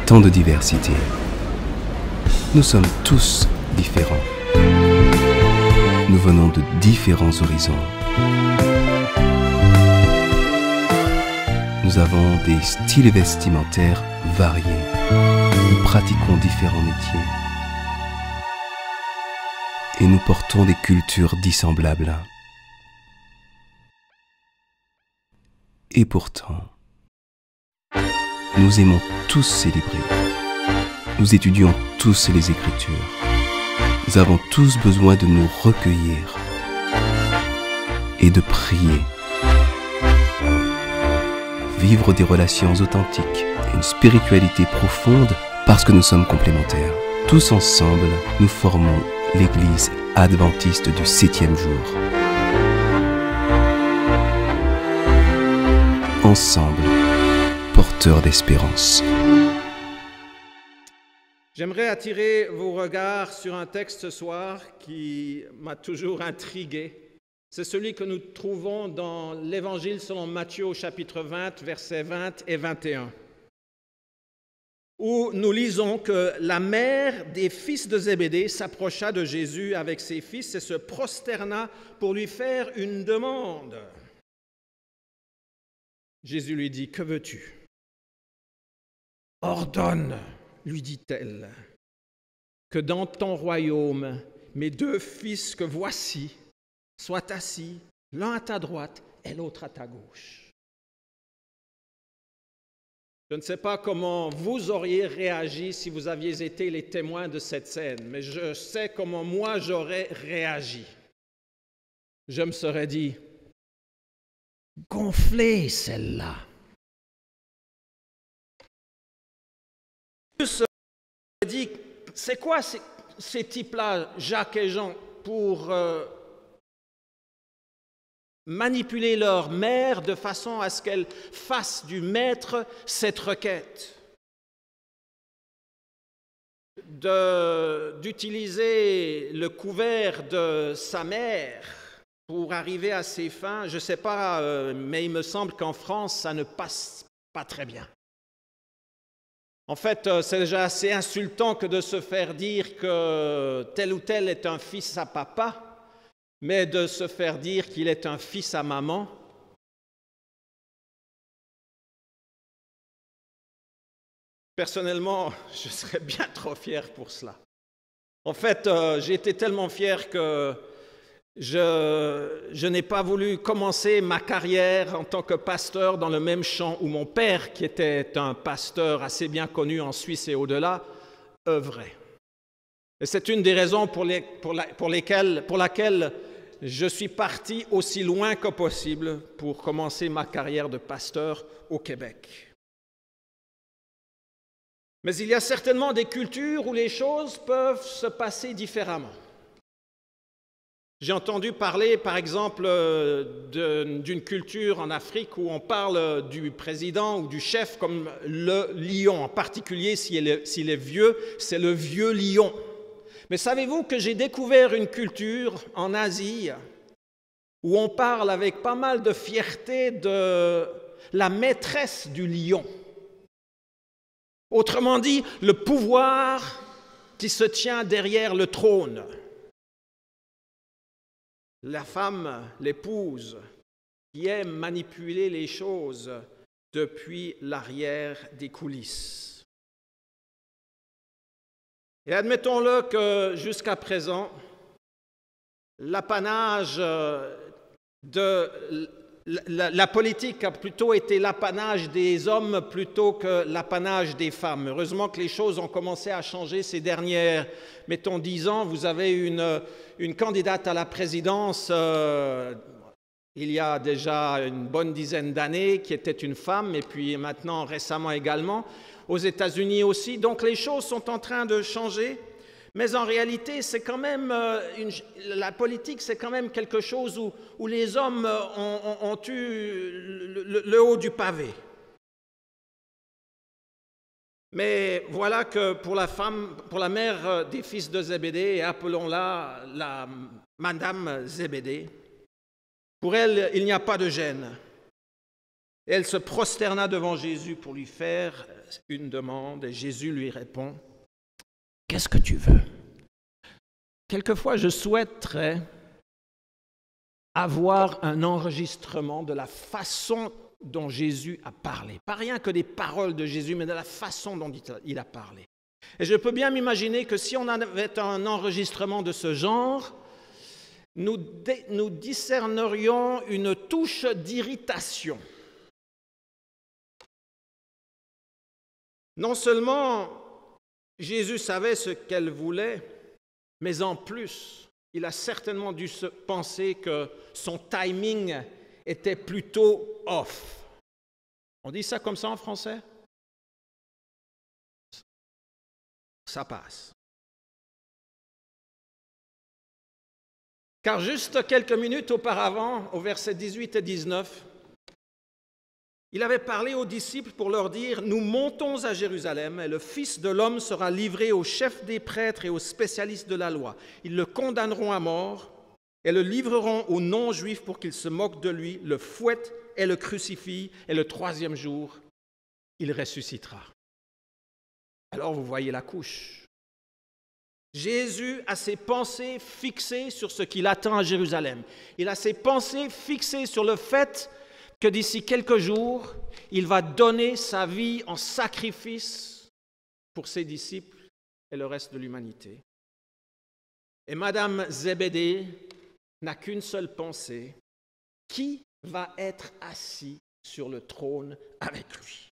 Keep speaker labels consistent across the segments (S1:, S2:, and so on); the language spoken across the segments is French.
S1: tant de diversité. Nous sommes tous différents. Nous venons de différents horizons. Nous avons des styles vestimentaires variés. Nous pratiquons différents métiers. Et nous portons des cultures dissemblables. Et pourtant, nous aimons tous célébrer. Nous étudions tous les Écritures. Nous avons tous besoin de nous recueillir et de prier. Vivre des relations authentiques et une spiritualité profonde parce que nous sommes complémentaires. Tous ensemble, nous formons l'Église adventiste du 7e jour. Ensemble, porteurs d'espérance.
S2: J'aimerais attirer vos regards sur un texte ce soir qui m'a toujours intrigué. C'est celui que nous trouvons dans l'Évangile selon Matthieu au chapitre 20, versets 20 et 21, où nous lisons que la mère des fils de Zébédée s'approcha de Jésus avec ses fils et se prosterna pour lui faire une demande. Jésus lui dit, « Que veux-tu » ? « Ordonne, lui dit-elle, que dans ton royaume, mes 2 fils que voici soient assis, l'un à ta droite et l'autre à ta gauche. » Je ne sais pas comment vous auriez réagi si vous aviez été les témoins de cette scène, mais je sais comment moi j'aurais réagi. Je me serais dit, gonflée celle-là. Je me serais dit, c'est quoi ces types-là, Jacques et Jean, pour manipuler leur mère de façon à ce qu'elle fasse du maître cette requête, d'utiliser le couvert de sa mère pour arriver à ses fins. Je ne sais pas, mais il me semble qu'en France, ça ne passe pas très bien. En fait, c'est déjà assez insultant que de se faire dire que tel ou tel est un fils à papa, mais de se faire dire qu'il est un fils à maman. Personnellement, je serais bien trop fier pour cela. En fait, j'ai été tellement fier que je n'ai pas voulu commencer ma carrière en tant que pasteur dans le même champ où mon père, qui était un pasteur assez bien connu en Suisse et au-delà, œuvrait. Et c'est une des raisons pour laquelle je suis parti aussi loin que possible pour commencer ma carrière de pasteur au Québec. Mais il y a certainement des cultures où les choses peuvent se passer différemment. J'ai entendu parler, par exemple, d'une culture en Afrique où on parle du président ou du chef comme le lion. En particulier, s'il est vieux, c'est le vieux lion. Mais savez-vous que j'ai découvert une culture en Asie où on parle avec pas mal de fierté de la maîtresse du lion. Autrement dit, le pouvoir qui se tient derrière le trône. La femme, l'épouse, qui aime manipuler les choses depuis l'arrière des coulisses. Et admettons-le que jusqu'à présent, l'apanage de la politique a plutôt été l'apanage des hommes plutôt que l'apanage des femmes. Heureusement que les choses ont commencé à changer ces dernières, mettons, 10 ans. Vous avez une candidate à la présidence il y a déjà une bonne dizaine d'années qui était une femme, et puis maintenant récemment également, aux États-Unis aussi. Donc les choses sont en train de changer. Mais en réalité, c'est quand même la politique, c'est quand même quelque chose où les hommes ont eu le haut du pavé. Mais voilà que pour la femme, pour la mère des fils de Zébédée, appelons-la la Madame Zébédée, pour elle, il n'y a pas de gêne. Et elle se prosterna devant Jésus pour lui faire une demande. Et Jésus lui répond, « Qu'est-ce que tu veux ?» Quelquefois, je souhaiterais avoir un enregistrement de la façon dont Jésus a parlé. Pas rien que des paroles de Jésus, mais de la façon dont il a parlé. Et je peux bien m'imaginer que si on avait un enregistrement de ce genre, nous discernerions une touche d'irritation. Non seulement Jésus savait ce qu'elle voulait, mais en plus, il a certainement dû se penser que son timing était plutôt off. On dit ça comme ça en français? Ça passe. Car juste quelques minutes auparavant, au verset 18 et 19, il avait parlé aux disciples pour leur dire « Nous montons à Jérusalem et le Fils de l'homme sera livré aux chefs des prêtres et aux spécialistes de la loi. Ils le condamneront à mort et le livreront aux non-juifs pour qu'ils se moquent de lui, le fouettent et le crucifient, et le troisième jour, il ressuscitera. » Alors vous voyez la couche. Jésus a ses pensées fixées sur ce qu'il attend à Jérusalem. Il a ses pensées fixées sur le fait que d'ici quelques jours, il va donner sa vie en sacrifice pour ses disciples et le reste de l'humanité. Et Madame Zébédée n'a qu'une seule pensée: qui va être assis sur le trône avec lui?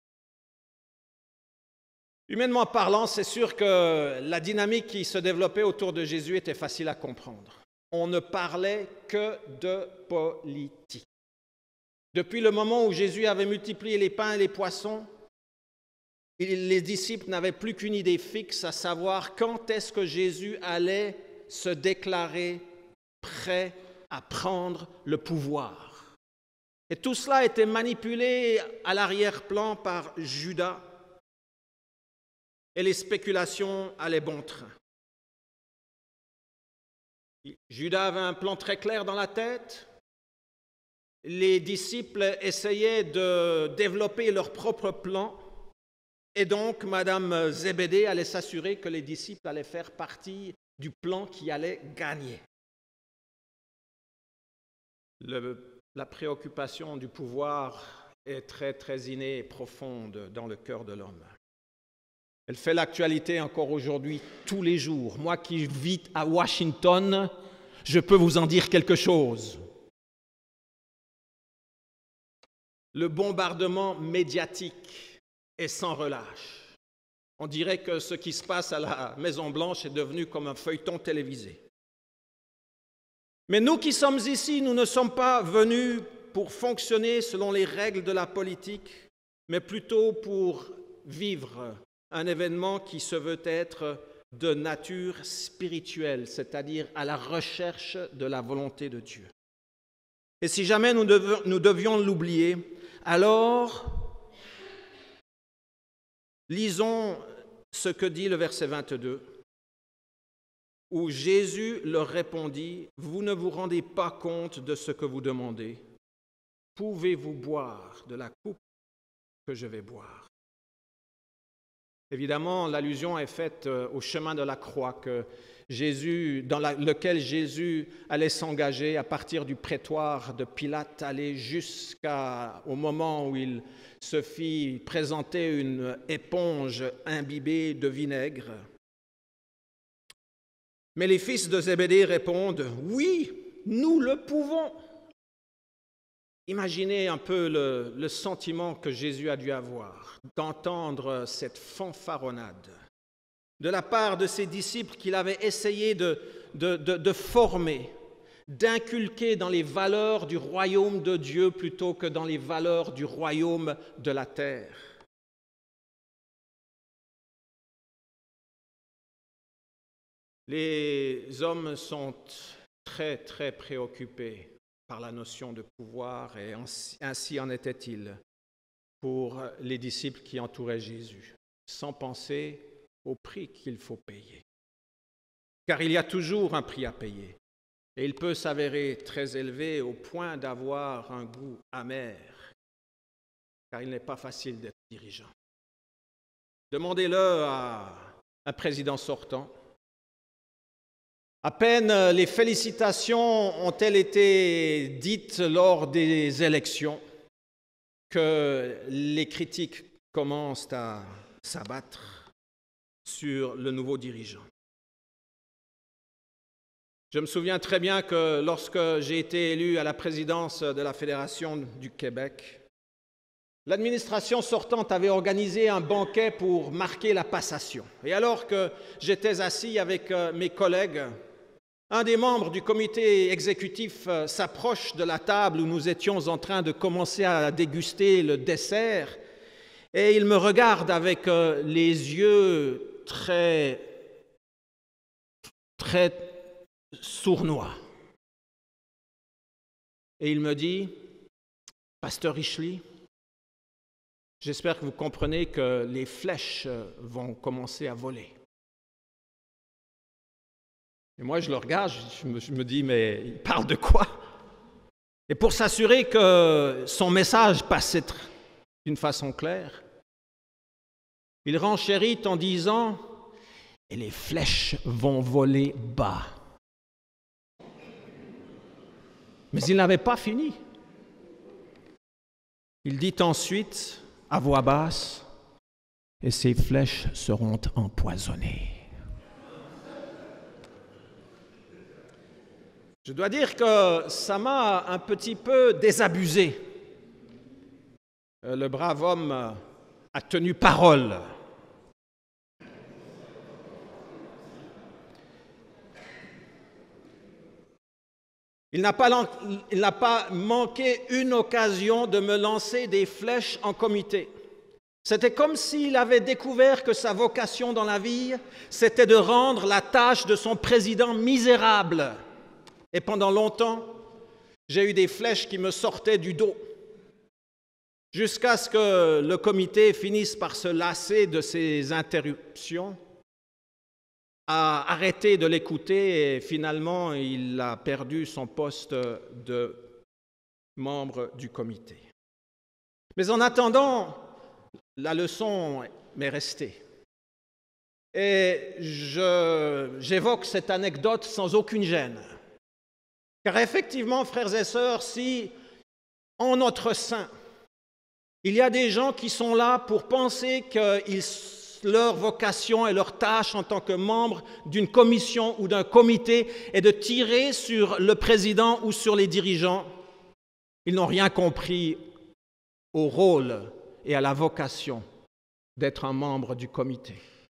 S2: Humainement parlant, c'est sûr que la dynamique qui se développait autour de Jésus était facile à comprendre. On ne parlait que de politique. Depuis le moment où Jésus avait multiplié les pains et les poissons, les disciples n'avaient plus qu'une idée fixe, à savoir quand est-ce que Jésus allait se déclarer prêt à prendre le pouvoir. Et tout cela était manipulé à l'arrière-plan par Judas, et les spéculations allaient bon train. Judas avait un plan très clair dans la tête. Les disciples essayaient de développer leur propre plan. Et donc, Madame Zébédée allait s'assurer que les disciples allaient faire partie du plan qui allait gagner. La préoccupation du pouvoir est très, très innée et profonde dans le cœur de l'homme. Elle fait l'actualité encore aujourd'hui, tous les jours. Moi qui vis à Washington, je peux vous en dire quelque chose. Le bombardement médiatique est sans relâche. On dirait que ce qui se passe à la Maison-Blanche est devenu comme un feuilleton télévisé. Mais nous qui sommes ici, nous ne sommes pas venus pour fonctionner selon les règles de la politique, mais plutôt pour vivre un événement qui se veut être de nature spirituelle, c'est-à-dire à la recherche de la volonté de Dieu. Et si jamais nous devions l'oublier, alors lisons ce que dit le verset 22, où Jésus leur répondit, « Vous ne vous rendez pas compte de ce que vous demandez. Pouvez-vous boire de la coupe que je vais boire ?» Évidemment, l'allusion est faite au chemin de la croix dans lequel Jésus allait s'engager à partir du prétoire de Pilate, aller jusqu'au moment où il se fit présenter une éponge imbibée de vinaigre. Mais les fils de Zébédée répondent « Oui, nous le pouvons !» Imaginez un peu le sentiment que Jésus a dû avoir d'entendre cette fanfaronnade de la part de ses disciples qu'il avait essayé de former, d'inculquer dans les valeurs du royaume de Dieu plutôt que dans les valeurs du royaume de la terre. Les hommes sont très, très préoccupés par la notion de pouvoir, et ainsi en était-il pour les disciples qui entouraient Jésus, sans penser au prix qu'il faut payer. Car il y a toujours un prix à payer, et il peut s'avérer très élevé au point d'avoir un goût amer car il n'est pas facile d'être dirigeant. Demandez-le à un président sortant. À peine les félicitations ont-elles été dites lors des élections que les critiques commencent à s'abattre sur le nouveau dirigeant. Je me souviens très bien que lorsque j'ai été élu à la présidence de la Fédération du Québec, l'administration sortante avait organisé un banquet pour marquer la passation. Et alors que j'étais assis avec mes collègues, un des membres du comité exécutif s'approche de la table où nous étions en train de commencer à déguster le dessert et il me regarde avec les yeux très sournois. Et il me dit, « Pasteur Richely, j'espère que vous comprenez que les flèches vont commencer à voler. » Et moi, je le regarde, je me dis, mais il parle de quoi? Et pour s'assurer que son message passait d'une façon claire, il renchérit en disant, « Et les flèches vont voler bas. » Mais il n'avait pas fini. Il dit ensuite, à voix basse, « Et ces flèches seront empoisonnées. » Je dois dire que ça m'a un petit peu désabusé. Le brave homme a tenu parole. Il n'a pas manqué une occasion de me lancer des flèches en comité. C'était comme s'il avait découvert que sa vocation dans la vie, c'était de rendre la tâche de son président misérable. Et pendant longtemps, j'ai eu des flèches qui me sortaient du dos, jusqu'à ce que le comité finisse par se lasser de ces interruptions, a arrêté de l'écouter et finalement il a perdu son poste de membre du comité. Mais en attendant, la leçon m'est restée. Et j'évoque cette anecdote sans aucune gêne. Car effectivement, frères et sœurs, si en notre sein, il y a des gens qui sont là pour penser que leur vocation et leur tâche en tant que membre d'une commission ou d'un comité est de tirer sur le président ou sur les dirigeants, ils n'ont rien compris au rôle et à la vocation d'être un membre du comité.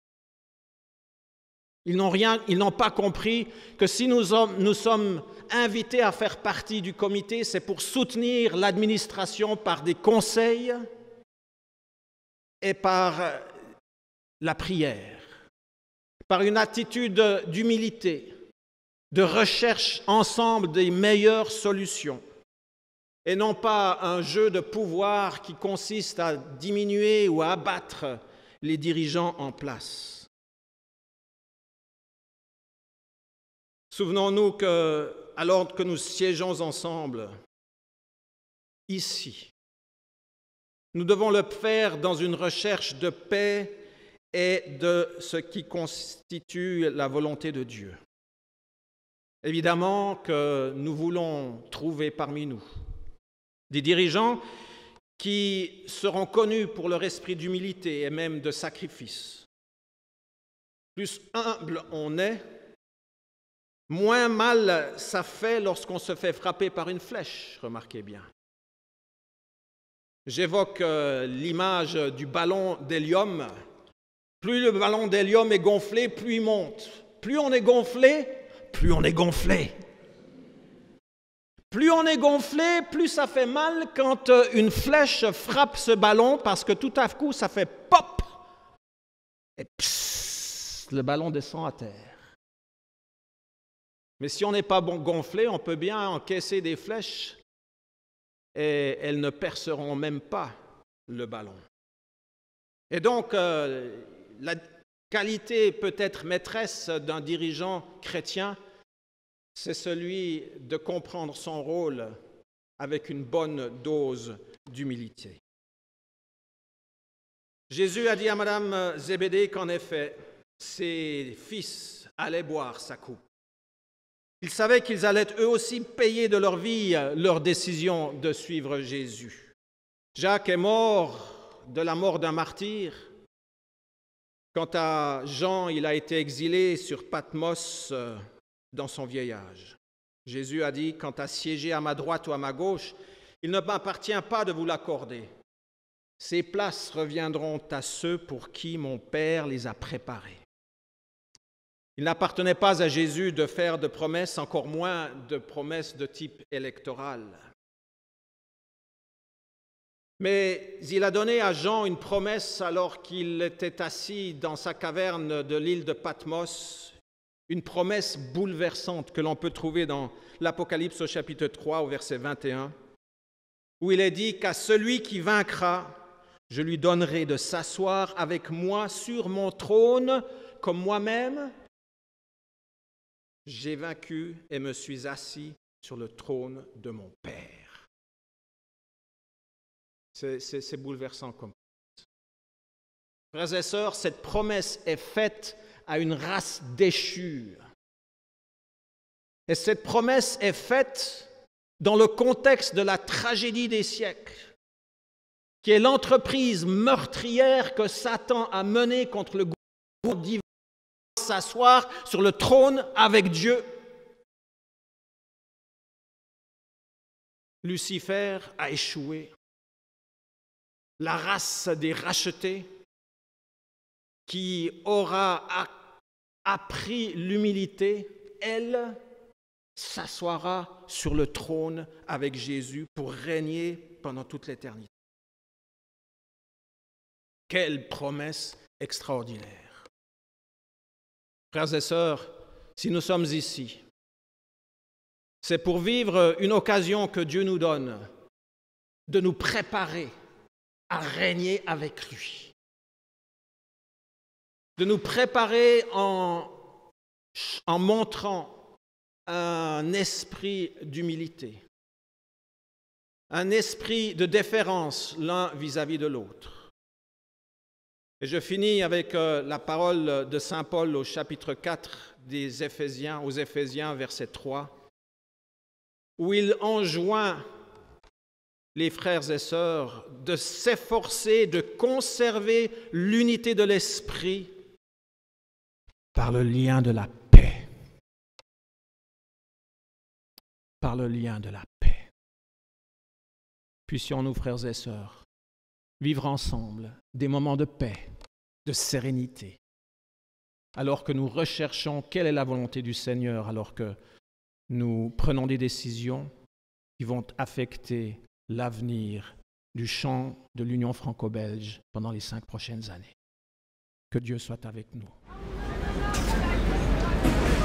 S2: Ils n'ont pas compris que si nous sommes invités à faire partie du comité, c'est pour soutenir l'administration par des conseils et par la prière, par une attitude d'humilité, de recherche ensemble des meilleures solutions, et non pas un jeu de pouvoir qui consiste à diminuer ou à abattre les dirigeants en place. Souvenons-nous que, alors que nous siégeons ensemble, ici, nous devons le faire dans une recherche de paix et de ce qui constitue la volonté de Dieu. Évidemment que nous voulons trouver parmi nous des dirigeants qui seront connus pour leur esprit d'humilité et même de sacrifice. Plus humble on est, moins mal ça fait lorsqu'on se fait frapper par une flèche, remarquez bien. J'évoque l'image du ballon d'hélium. Plus le ballon d'hélium est gonflé, plus il monte. Plus on est gonflé, plus on est gonflé. Plus on est gonflé, plus ça fait mal quand une flèche frappe ce ballon parce que tout à coup ça fait pop et psst, le ballon descend à terre. Mais si on n'est pas gonflé, on peut bien encaisser des flèches et elles ne perceront même pas le ballon. Et donc, la qualité peut-être maîtresse d'un dirigeant chrétien, c'est celui de comprendre son rôle avec une bonne dose d'humilité. Jésus a dit à Madame Zébédée qu'en effet, ses fils allaient boire sa coupe. Ils savaient qu'ils allaient eux aussi payer de leur vie leur décision de suivre Jésus. Jacques est mort de la mort d'un martyr. Quant à Jean, il a été exilé sur Patmos dans son vieil âge. Jésus a dit, quant à siéger à ma droite ou à ma gauche, il ne m'appartient pas de vous l'accorder. Ces places reviendront à ceux pour qui mon Père les a préparées. Il n'appartenait pas à Jésus de faire de promesses, encore moins de promesses de type électoral. Mais il a donné à Jean une promesse alors qu'il était assis dans sa caverne de l'île de Patmos, une promesse bouleversante que l'on peut trouver dans l'Apocalypse au chapitre 3 au verset 21, où il est dit qu'à celui qui vaincra, je lui donnerai de s'asseoir avec moi sur mon trône comme moi-même. J'ai vaincu et me suis assis sur le trône de mon Père. C'est bouleversant comme ça. Frères et sœurs, cette promesse est faite à une race déchue. Et cette promesse est faite dans le contexte de la tragédie des siècles, qui est l'entreprise meurtrière que Satan a menée contre le gouvernement divin, s'asseoir sur le trône avec Dieu. Lucifer a échoué. La race des rachetés qui aura appris l'humilité, elle s'assoira sur le trône avec Jésus pour régner pendant toute l'éternité. Quelle promesse extraordinaire! Frères et sœurs, si nous sommes ici, c'est pour vivre une occasion que Dieu nous donne de nous préparer à régner avec lui. De nous préparer en montrant un esprit d'humilité, un esprit de déférence l'un vis-à-vis de l'autre. Et je finis avec la parole de saint Paul au chapitre 4 des Éphésiens, aux Éphésiens, verset 3, où il enjoint les frères et sœurs de s'efforcer de conserver l'unité de l'esprit par le lien de la paix. Par le lien de la paix. Puissions-nous, frères et sœurs, vivre ensemble des moments de paix, de sérénité, alors que nous recherchons quelle est la volonté du Seigneur, alors que nous prenons des décisions qui vont affecter l'avenir du champ de l'Union franco-belge pendant les 5 prochaines années. Que Dieu soit avec nous.